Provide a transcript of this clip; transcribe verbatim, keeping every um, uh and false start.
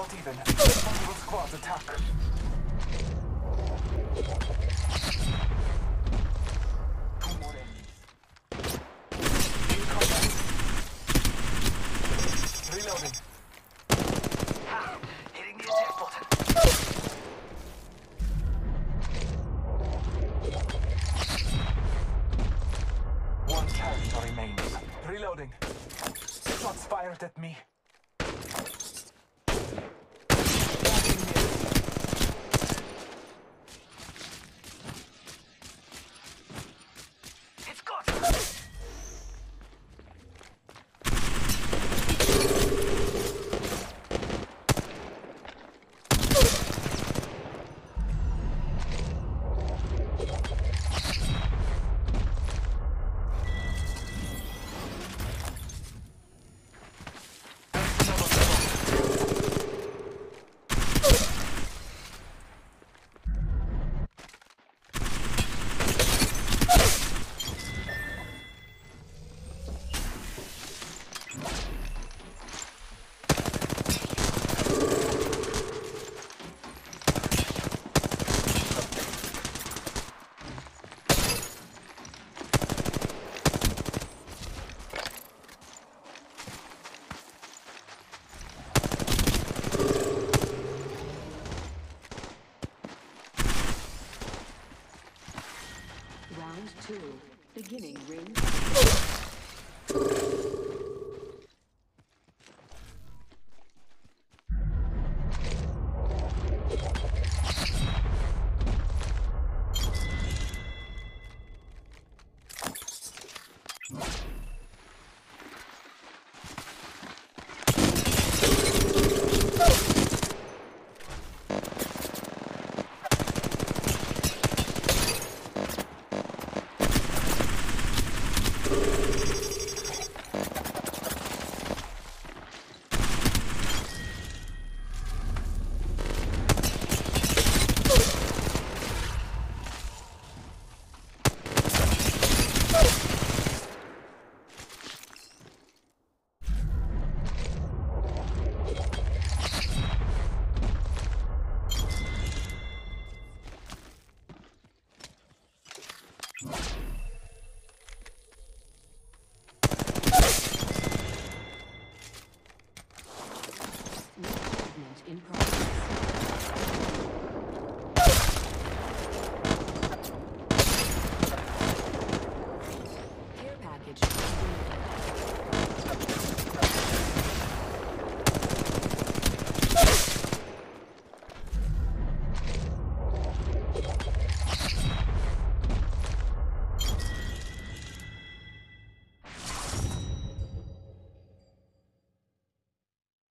not even. Multiple squads attack. Two more enemies. In combat. Reloading. Ha! Hitting the eject button. One character remains. Reloading. Shots fired at me. It's got him. Round two, beginning ring. In progress. Care package.